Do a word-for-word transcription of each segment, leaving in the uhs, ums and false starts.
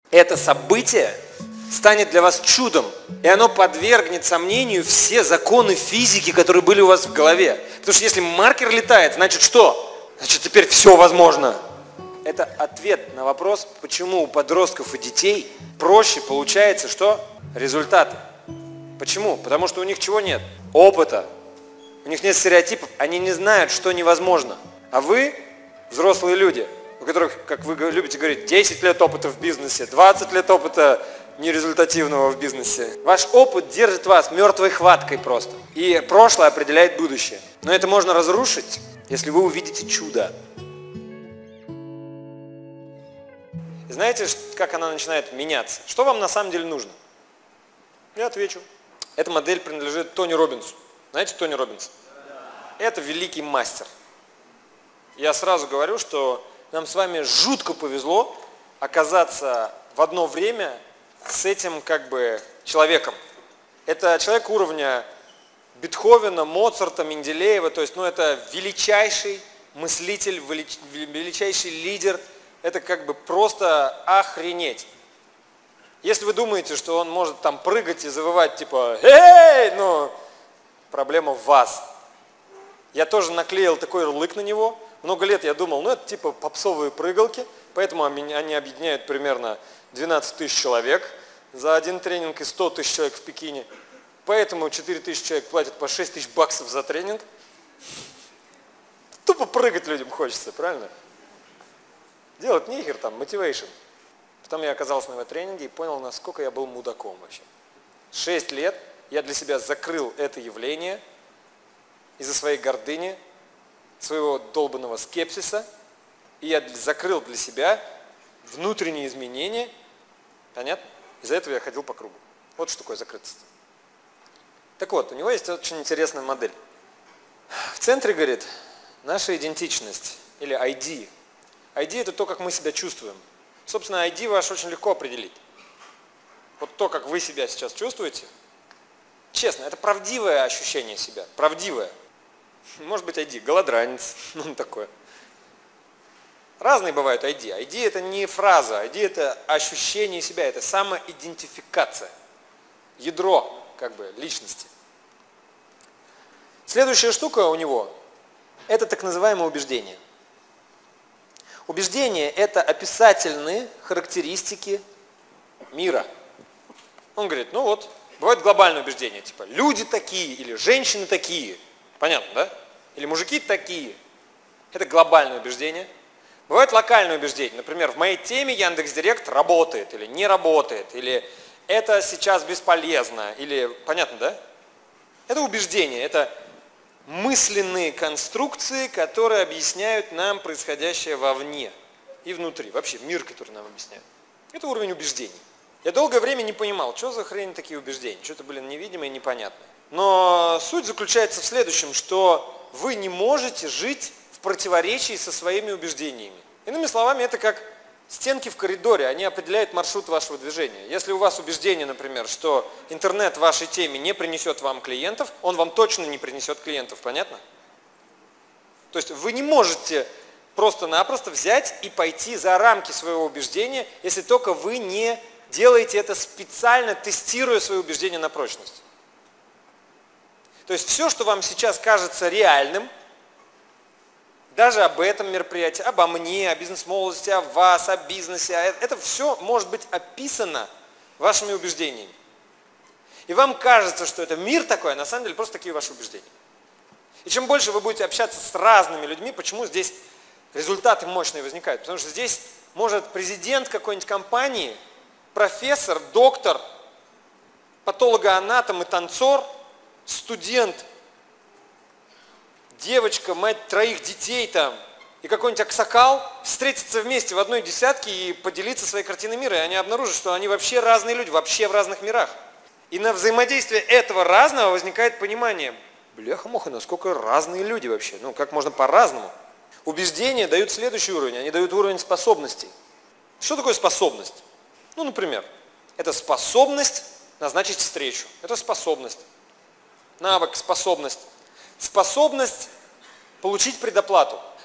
это событие станет для вас чудом, и оно подвергнет сомнению все законы физики, которые были у вас в голове. Потому что если маркер летает, значит что? Значит, теперь все возможно. Это ответ на вопрос, почему у подростков и детей проще получается что? Результаты. Почему? Потому что у них чего нет? Опыта. У них нет стереотипов, они не знают, что невозможно. А вы, взрослые люди, у которых, как вы любите говорить, десять лет опыта в бизнесе, двадцать лет опыта нерезультативного в бизнесе. Ваш опыт держит вас мертвой хваткой просто. И прошлое определяет будущее. Но это можно разрушить, если вы увидите чудо. И знаете, как она начинает меняться? Что вам на самом деле нужно? Я отвечу. Эта модель принадлежит Тони Роббинсу. Знаете Тони Роббинса? Это великий мастер. Я сразу говорю, что нам с вами жутко повезло оказаться в одно время с этим как бы человеком. Это человек уровня Бетховена, Моцарта, Менделеева, то есть, ну, это величайший мыслитель, величайший лидер. Это как бы просто охренеть. Если вы думаете, что он может там прыгать и завывать типа «Эй!», ну, проблема в вас. Я тоже наклеил такой ярлык на него. Много лет я думал, ну это типа попсовые прыгалки, поэтому они объединяют примерно двенадцать тысяч человек за один тренинг и сто тысяч человек в Пекине. Поэтому четыре тысячи человек платят по шесть тысяч баксов за тренинг. Тупо прыгать людям хочется, правильно? Делать нихер там, мотивейшн. Потом я оказался на его тренинге и понял, насколько я был мудаком вообще. Шесть лет я для себя закрыл это явление из-за своей гордыни, своего долбанного скепсиса, и я закрыл для себя внутренние изменения. Понятно? Из-за этого я ходил по кругу. Вот что такое закрытость. Так вот, у него есть очень интересная модель. В центре, говорит, наша идентичность, или ай ди. ай ди – это то, как мы себя чувствуем. Собственно, ай ди ваш очень легко определить. Вот то, как вы себя сейчас чувствуете, честно, это правдивое ощущение себя, правдивое. Может быть ай ди, голодранец, ну такое. Разные бывают ай ди. ай ди это не фраза, ай ди это ощущение себя, это самоидентификация, ядро как бы личности. Следующая штука у него – это так называемое убеждение. Убеждение – это описательные характеристики мира. Он говорит, ну вот, бывает глобальное убеждение, типа люди такие или женщины такие. Понятно, да? Или мужики такие. Это глобальное убеждение. Бывает локальное убеждение. Например, в моей теме Яндекс.Директ работает или не работает, или это сейчас бесполезно, или, понятно, да? Это убеждение, это мысленные конструкции, которые объясняют нам происходящее вовне и внутри. Вообще мир, который нам объясняет. Это уровень убеждений. Я долгое время не понимал, что за хрень такие убеждения. Что-то, блин, невидимое и непонятное. Но суть заключается в следующем, что вы не можете жить в противоречии со своими убеждениями. Иными словами, это как стенки в коридоре, они определяют маршрут вашего движения. Если у вас убеждение, например, что интернет в вашей теме не принесет вам клиентов, он вам точно не принесет клиентов, понятно? То есть вы не можете просто-напросто взять и пойти за рамки своего убеждения, если только вы не делаете это специально, тестируя свои убеждения на прочность. То есть все, что вам сейчас кажется реальным, даже об этом мероприятии, обо мне, о бизнес-молодости, о вас, о бизнесе, это все может быть описано вашими убеждениями. И вам кажется, что это мир такой, а на самом деле просто такие ваши убеждения. И чем больше вы будете общаться с разными людьми, почему здесь результаты мощные возникают? Потому что здесь может президент какой-нибудь компании, профессор, доктор, патологоанатом и танцор, студент, девочка, мать троих детей там, и какой-нибудь аксакал встретиться вместе в одной десятке и поделиться своей картиной мира. И они обнаружат, что они вообще разные люди, вообще в разных мирах. И на взаимодействие этого разного возникает понимание, бляха-муха, насколько разные люди вообще, ну как можно по-разному. Убеждения дают следующий уровень, они дают уровень способностей. Что такое способность? Ну, например, это способность назначить встречу, это способность. Навык, способность. Способность получить предоплату.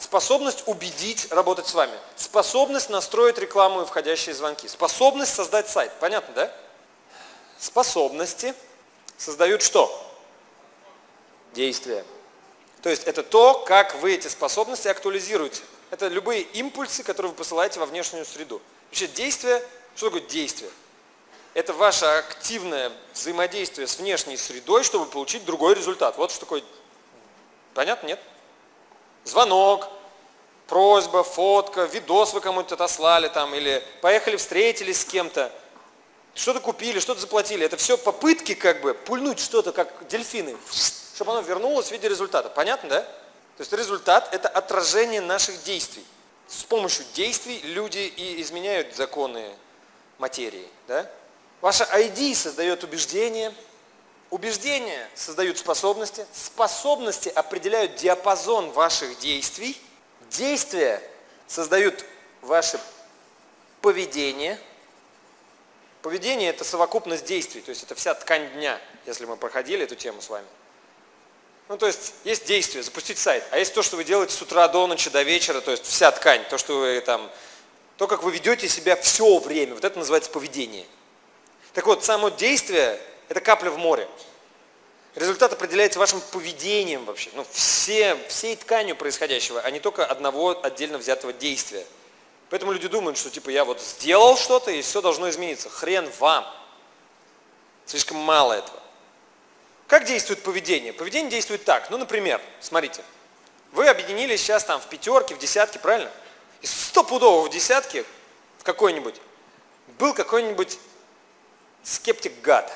способность убедить работать с вами, способность настроить рекламу и входящие звонки, способность создать сайт. Понятно, да? Способности создают что? Действия. То есть это то, как вы эти способности актуализируете. Это любые импульсы, которые вы посылаете во внешнюю среду. Вообще действие, что такое действие? Это ваше активное взаимодействие с внешней средой, чтобы получить другой результат. Вот что такое. Понятно, нет? Звонок, просьба, фотка, видос вы кому-то отослали там, или поехали встретились с кем-то, что-то купили, что-то заплатили. Это все попытки как бы пульнуть что-то, как дельфины, чтобы оно вернулось в виде результата. Понятно, да? То есть результат – это отражение наших действий. С помощью действий люди и изменяют законы материи. Да? Ваше ай ди создает убеждения, убеждения создают способности, способности определяют диапазон ваших действий, действия создают ваше поведение. Поведение – это совокупность действий, то есть это вся ткань дня, если мы проходили эту тему с вами. Ну, то есть есть действие, запустить сайт, а есть то, что вы делаете с утра до ночи, до вечера, то есть вся ткань, то, что вы там, то, как вы ведете себя все время, вот это называется поведение. Так вот, само действие – это капля в море. Результат определяется вашим поведением вообще, ну, все, всей тканью происходящего, а не только одного отдельно взятого действия. Поэтому люди думают, что типа я вот сделал что-то и все должно измениться. Хрен вам. Слишком мало этого. Как действует поведение? Поведение действует так. Ну, например, смотрите, вы объединились сейчас там в пятерке, в десятке, правильно? И стопудово в десятке в какой-нибудь был какой-нибудь скептик-гад.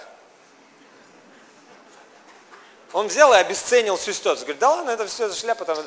Он взял и обесценил всю ситуацию. Говорит, да ладно, это все шляпа там.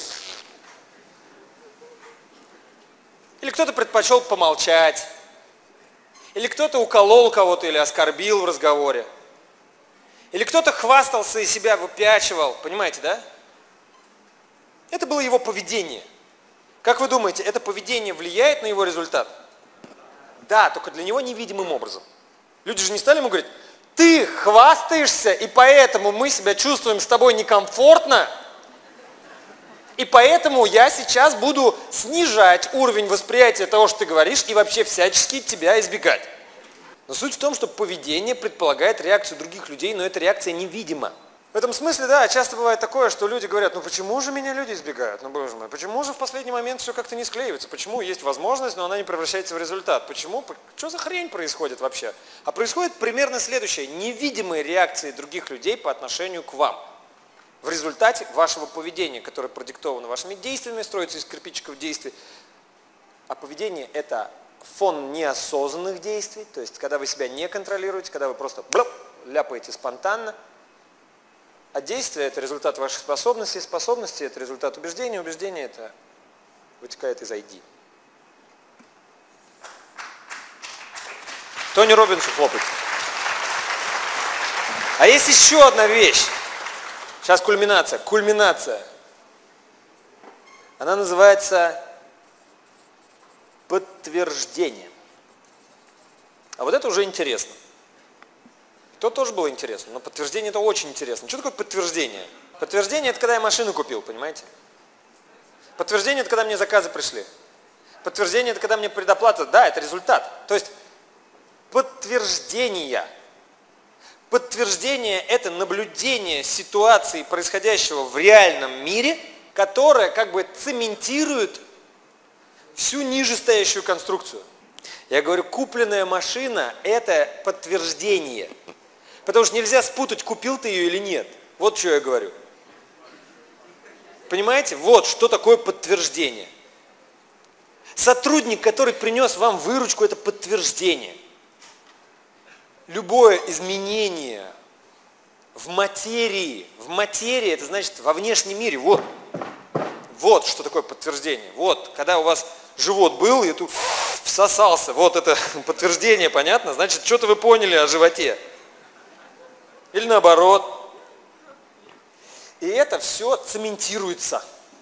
Или кто-то предпочел помолчать. Или кто-то уколол кого-то или оскорбил в разговоре. Или кто-то хвастался и себя выпячивал. Понимаете, да? Это было его поведение. Как вы думаете, это поведение влияет на его результат? Да, только для него невидимым образом. Люди же не стали ему говорить, ты хвастаешься, и поэтому мы себя чувствуем с тобой некомфортно, и поэтому я сейчас буду снижать уровень восприятия того, что ты говоришь, и вообще всячески тебя избегать. Но суть в том, что поведение предполагает реакцию других людей, но эта реакция невидима. В этом смысле, да, часто бывает такое, что люди говорят, ну почему же меня люди избегают, ну боже мой, почему же в последний момент все как-то не склеивается, почему есть возможность, но она не превращается в результат, почему, что за хрень происходит вообще? А происходит примерно следующее, невидимые реакции других людей по отношению к вам. В результате вашего поведения, которое продиктовано вашими действиями, строится из кирпичиков действий, а поведение это фон неосознанных действий, то есть когда вы себя не контролируете, когда вы просто блоп, ляпаете спонтанно, а действие – это результат ваших способностей, способности – это результат убеждения, убеждение – это вытекает из ай ди. Тони Роббинсу хлопать. А есть еще одна вещь. Сейчас кульминация. Кульминация. Она называется подтверждение. А вот это уже интересно. То тоже было интересно, но подтверждение это очень интересно. Что такое подтверждение? Подтверждение это когда я машину купил, понимаете? Подтверждение это когда мне заказы пришли. Подтверждение это когда мне предоплата, да, это результат. То есть подтверждение. Подтверждение это наблюдение ситуации, происходящего в реальном мире, которая как бы цементирует всю нижестоящую конструкцию. Я говорю, купленная машина это подтверждение. Потому что нельзя спутать, купил ты ее или нет. Вот что я говорю. Понимаете? Вот что такое подтверждение. Сотрудник, который принес вам выручку, это подтверждение. Любое изменение в материи, в материи, это значит во внешнем мире, вот. Вот что такое подтверждение. Вот, когда у вас живот был и тут всосался, вот это подтверждение, понятно? Значит, что-то вы поняли о животе. Или наоборот. И это все цементируется.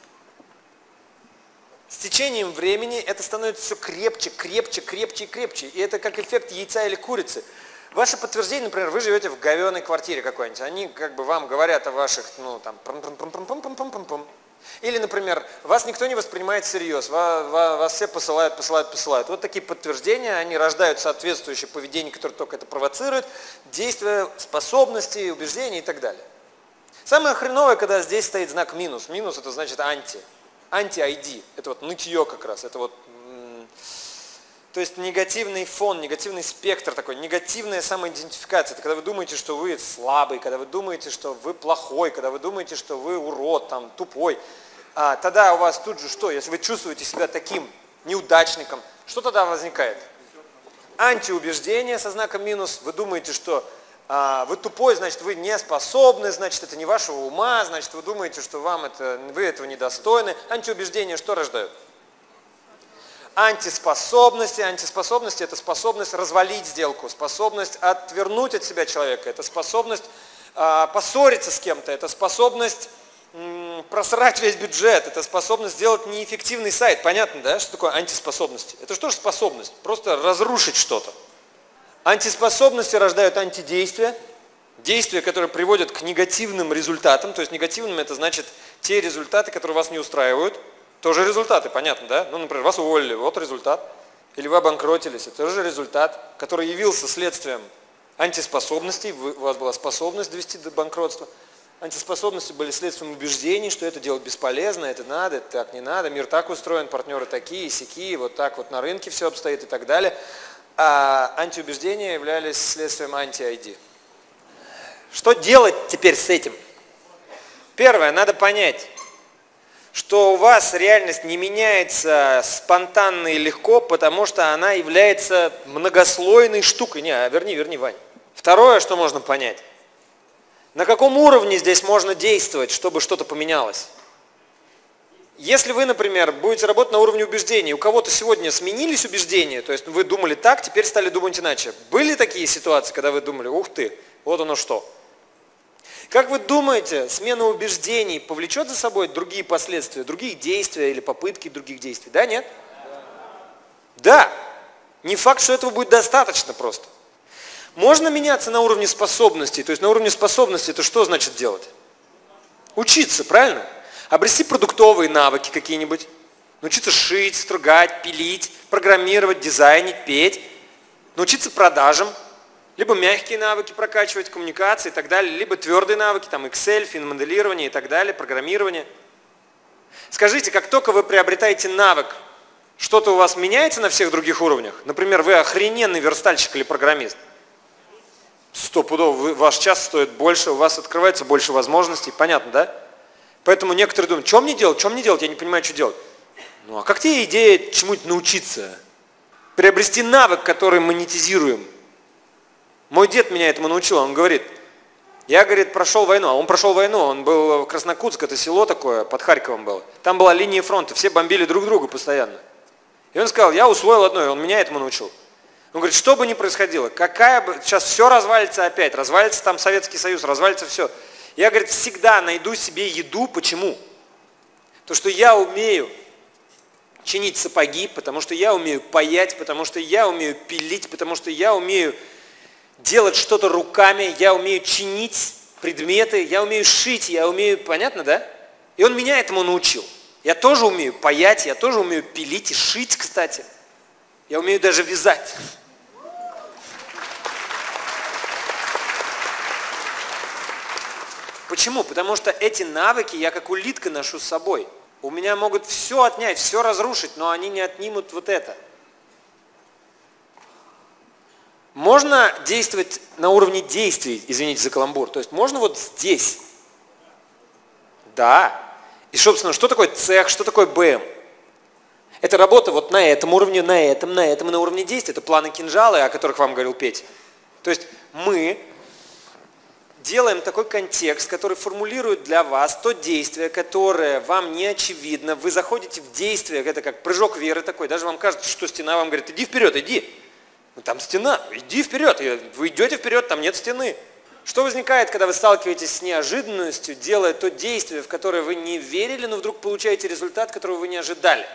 С течением времени это становится все крепче, крепче, крепче и крепче. И это как эффект яйца или курицы. Ваше подтверждение, например, вы живете в говёной квартире какой-нибудь. Они как бы вам говорят о ваших, ну там, пам-пам-пам-пам-пам-пам-пам. Или, например, вас никто не воспринимает всерьез, вас, вас все посылают, посылают, посылают. Вот такие подтверждения, они рождают соответствующее поведение, которое только это провоцирует, действия, способности, убеждения и так далее. Самое хреновое, когда здесь стоит знак минус. Минус это значит анти. Анти-ай ди. Это вот нытье как раз. Это вот, то есть негативный фон, негативный спектр такой, негативная самоидентификация. Это когда вы думаете, что вы слабый, когда вы думаете, что вы плохой, когда вы думаете, что вы урод, там, тупой. А, тогда у вас тут же что? Если вы чувствуете себя таким неудачником, что тогда возникает? Антиубеждение со знаком минус. Вы думаете, что а, вы тупой, значит, вы не способны, значит, это не вашего ума, значит, вы думаете, что вам это, вы этого недостойны. Антиубеждения что рождают? Антиспособности. Антиспособности – это способность развалить сделку, способность отвернуть от себя человека, это способность а, поссориться с кем-то, это способность м, просрать весь бюджет, это способность сделать неэффективный сайт. Понятно, да, что такое антиспособности? Это что же способность? Просто разрушить что-то. Антиспособности рождают антидействия, действия, которые приводят к негативным результатам, то есть негативным это значит те результаты, которые вас не устраивают. Тоже результаты, понятно, да? Ну, например, вас уволили, вот результат. Или вы обанкротились, это тоже результат, который явился следствием антиспособностей, у вас была способность довести до банкротства. Антиспособности были следствием убеждений, что это делать бесполезно, это надо, это так не надо, мир так устроен, партнеры такие, сякие, вот так вот на рынке все обстоит и так далее. А антиубеждения являлись следствием анти-ай ди. Что делать теперь с этим? Первое, надо понять, что у вас реальность не меняется спонтанно и легко, потому что она является многослойной штукой. Не, а верни, верни, Вань. Второе, что можно понять. На каком уровне здесь можно действовать, чтобы что-то поменялось? Если вы, например, будете работать на уровне убеждений, у кого-то сегодня сменились убеждения, то есть вы думали так, теперь стали думать иначе. Были такие ситуации, когда вы думали, ух ты, вот оно что. Как вы думаете, смена убеждений повлечет за собой другие последствия, другие действия или попытки других действий? Да, нет? Да. Не факт, что этого будет достаточно просто. Можно меняться на уровне способностей. То есть на уровне способностей это что значит делать? Учиться, правильно? Обрести продуктовые навыки какие-нибудь. Научиться шить, стругать, пилить, программировать, дизайнить, петь. Научиться продажам. Либо мягкие навыки прокачивать, коммуникации и так далее, либо твердые навыки, там Excel, финмоделирование и так далее, программирование. Скажите, как только вы приобретаете навык, что-то у вас меняется на всех других уровнях? Например, вы охрененный верстальщик или программист. Стопудово, вы, ваш час стоит больше, у вас открывается больше возможностей, понятно, да? Поэтому некоторые думают, что мне делать, что мне делать, я не понимаю, что делать. Ну а как тебе идея чему-то научиться? Приобрести навык, который монетизируем. Мой дед меня этому научил, он говорит, я, говорит, прошел войну, а он прошел войну, он был в Краснокутск, это село такое, под Харьковом было. Там была линия фронта, все бомбили друг друга постоянно. И он сказал, я усвоил одно, и он меня этому научил. Он говорит, что бы ни происходило, какая бы, сейчас все развалится опять, развалится там Советский Союз, развалится все. Я, говорит, всегда найду себе еду, почему? То, что я умею чинить сапоги, потому что я умею паять, потому что я умею пилить, потому что я умею делать что-то руками, я умею чинить предметы, я умею шить, я умею, понятно, да? И он меня этому научил. Я тоже умею паять, я тоже умею пилить и шить, кстати. Я умею даже вязать. Почему? Потому что эти навыки я как улитка ношу с собой. У меня могут все отнять, все разрушить, но они не отнимут вот это. Можно действовать на уровне действий, извините за каламбур. То есть можно вот здесь. Да. И, собственно, что такое цех, что такое БМ? Это работа вот на этом уровне, на этом, на этом и на уровне действий. Это планы кинжалы, о которых вам говорил Петя. То есть мы делаем такой контекст, который формулирует для вас то действие, которое вам не очевидно. Вы заходите в действие, это как прыжок веры такой. Даже вам кажется, что стена вам говорит, иди вперед, иди. Ну там стена, иди вперед. Вы идете вперед, там нет стены. Что возникает, когда вы сталкиваетесь с неожиданностью, делая то действие, в которое вы не верили, но вдруг получаете результат, которого вы не ожидали?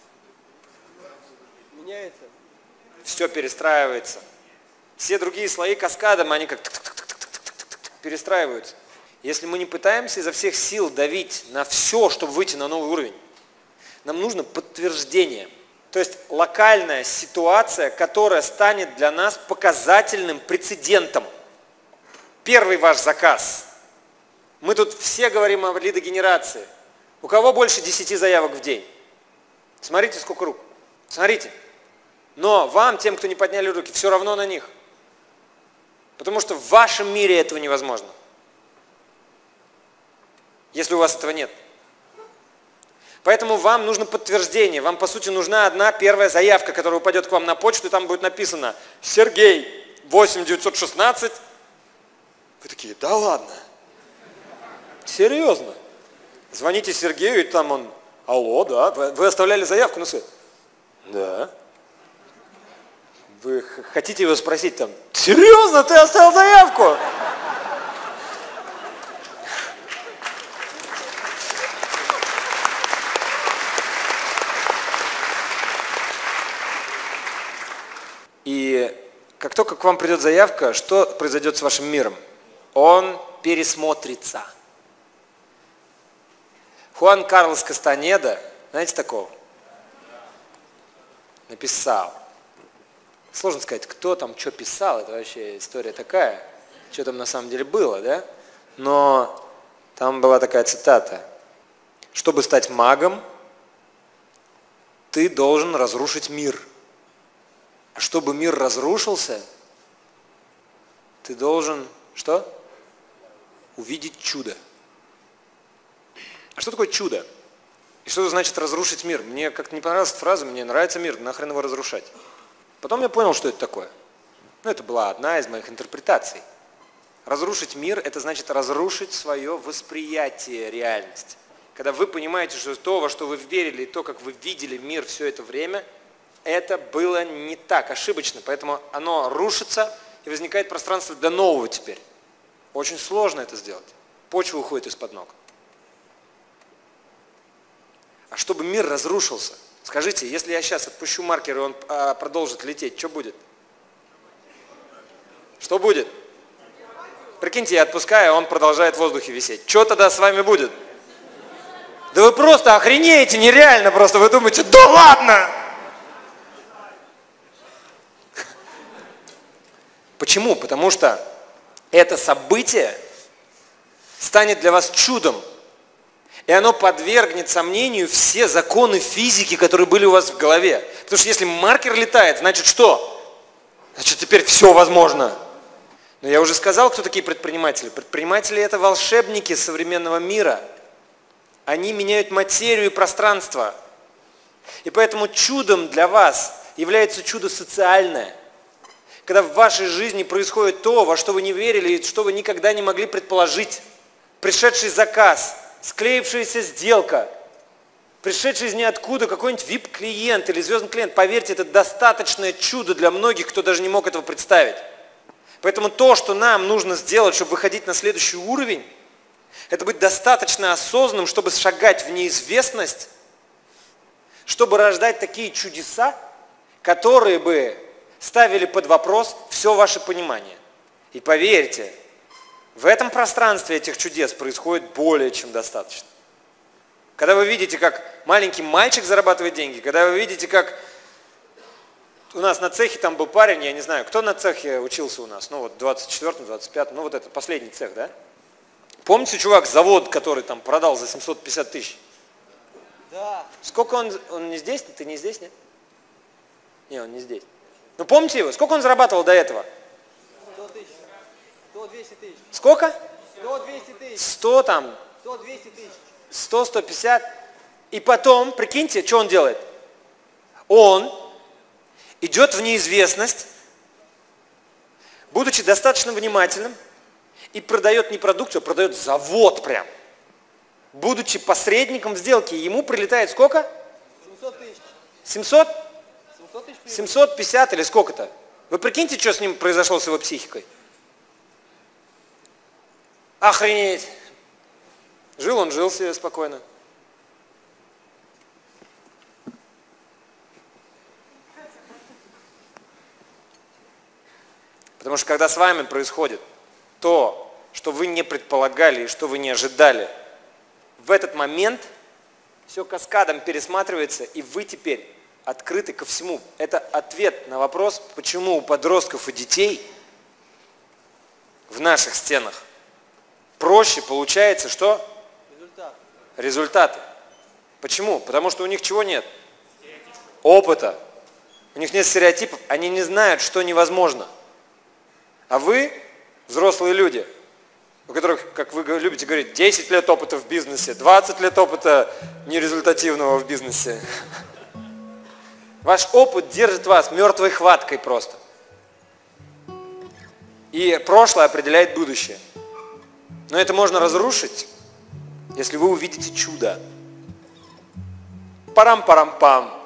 Меняется. Все перестраивается. Все другие слои каскадом, они как перестраиваются. если мы не пытаемся изо всех сил давить на все, чтобы выйти на новый уровень, нам нужно подтверждение. То есть локальная ситуация, которая станет для нас показательным прецедентом. Первый ваш заказ. Мы тут все говорим о лидогенерации. У кого больше десяти заявок в день? Смотрите, сколько рук. Смотрите. Но вам, тем, кто не подняли руки, все равно на них. Потому что в вашем мире этого невозможно. Если у вас этого нет. Поэтому вам нужно подтверждение. Вам, по сути, нужна одна первая заявка, которая упадет к вам на почту, и там будет написано «Сергей, восемь девятьсот шестнадцать». Вы такие, да ладно? Серьезно? Звоните Сергею, и там он, алло, да, вы оставляли заявку на свет? Да. Вы хотите его спросить там, серьезно, ты оставил заявку? И как только к вам придет заявка, что произойдет с вашим миром? Он пересмотрится. Хуан Карлос Кастанеда, знаете такого? Написал. Сложно сказать, кто там что писал, это вообще история такая, что там на самом деле было, да? Но там была такая цитата. Чтобы стать магом, ты должен разрушить мир. А чтобы мир разрушился, ты должен, что? Увидеть чудо. А что такое чудо? И что значит разрушить мир? Мне как-то не понравилась эта фраза, мне нравится мир, нахрен его разрушать. Потом я понял, что это такое. Ну, это была одна из моих интерпретаций. Разрушить мир – это значит разрушить свое восприятие реальности. Когда вы понимаете, что то, во что вы верили, и то, как вы видели мир все это время, это было не так, ошибочно. Поэтому оно рушится, и возникает пространство для нового теперь. Очень сложно это сделать. Почва уходит из-под ног. А чтобы мир разрушился, скажите, если я сейчас отпущу маркер, и он а, продолжит лететь, что будет? Что будет? Прикиньте, я отпускаю, а он продолжает в воздухе висеть. Что тогда с вами будет? Да вы просто охренеете, нереально просто. Вы думаете, да ладно! Почему? Потому что это событие станет для вас чудом. И оно подвергнет сомнению все законы физики, которые были у вас в голове. Потому что если маркер летает, значит что? Значит, теперь все возможно. Но я уже сказал, кто такие предприниматели. Предприниматели – это волшебники современного мира. Они меняют материю и пространство. И поэтому чудом для вас является чудо социальное. Когда в вашей жизни происходит то, во что вы не верили, и что вы никогда не могли предположить. Пришедший заказ, склеившаяся сделка, пришедший из ниоткуда какой-нибудь ви ай пи-клиент или звездный клиент. Поверьте, это достаточное чудо для многих, кто даже не мог этого представить. Поэтому то, что нам нужно сделать, чтобы выходить на следующий уровень, это быть достаточно осознанным, чтобы шагать в неизвестность, чтобы рождать такие чудеса, которые бы ставили под вопрос все ваше понимание. И поверьте, в этом пространстве этих чудес происходит более чем достаточно. Когда вы видите, как маленький мальчик зарабатывает деньги, когда вы видите, как у нас на цехе там был парень, я не знаю, кто на цехе учился у нас, ну вот двадцать четвёртом, двадцать пятом, ну вот это последний цех, да? Помните, чувак, завод, который там продал за семьсот пятьдесят тысяч? Да. Сколько он, он не здесь? Ты не здесь, нет? Не, он не здесь. Ну помните его? Сколько он зарабатывал до этого? сто тысяч. сто двести тысяч. Сколько? сто двести тысяч. сто там. сто двести тысяч. сто сто пятьдесят. И потом, прикиньте, что он делает? Он идет в неизвестность, будучи достаточно внимательным, и продает не продукцию, а продает завод прям. Будучи посредником в сделке, ему прилетает сколько? семьсот тысяч. семьсот? семьсот тысяч. семьсот пятьдесят или сколько-то? Вы прикиньте, что с ним произошло, с его психикой? Охренеть! Жил он, жил себе спокойно. Потому что когда с вами происходит то, что вы не предполагали и что вы не ожидали. В этот момент все каскадом пересматривается, и вы теперь открыты ко всему. Это ответ на вопрос, почему у подростков и детей в наших стенах проще получается что? Результат. Результаты. Почему? Потому что у них чего нет? Опыта. У них нет стереотипов, они не знают, что невозможно. А вы, взрослые люди, у которых, как вы любите говорить, десять лет опыта в бизнесе, двадцать лет опыта нерезультативного в бизнесе. Ваш опыт держит вас мертвой хваткой просто. И прошлое определяет будущее. Но это можно разрушить, если вы увидите чудо. Парам-парам-пам.